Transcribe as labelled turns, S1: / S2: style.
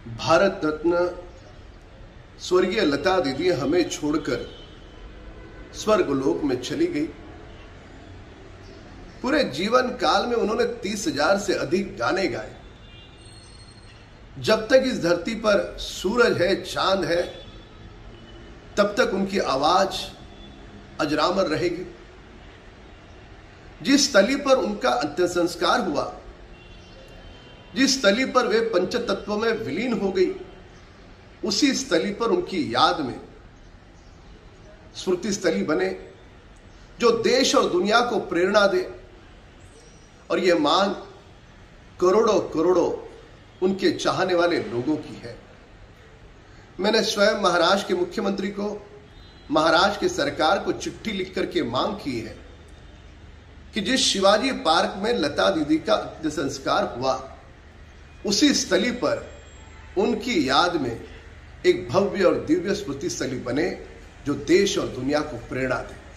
S1: भारत रत्न स्वर्गीय लता दीदी हमें छोड़कर स्वर्गलोक में चली गई। पूरे जीवन काल में उन्होंने 30,000 से अधिक गाने गाए। जब तक इस धरती पर सूरज है, चांद है, तब तक उनकी आवाज अजरामर रहेगी। जिस स्थली पर उनका अंत्य संस्कार हुआ, जिस स्थली पर वे पंचतत्व में विलीन हो गई, उसी स्थली पर उनकी याद में स्मृति स्थली बने, जो देश और दुनिया को प्रेरणा दे। और यह मांग करोड़ों करोड़ों उनके चाहने वाले लोगों की है। मैंने स्वयं महाराष्ट्र के मुख्यमंत्री को, महाराष्ट्र की सरकार को चिट्ठी लिख करके मांग की है कि जिस शिवाजी पार्क में लता दीदी का अंत्य संस्कार हुआ, उसी स्थली पर उनकी याद में एक भव्य और दिव्य स्मृति स्थली बने, जो देश और दुनिया को प्रेरणा दे।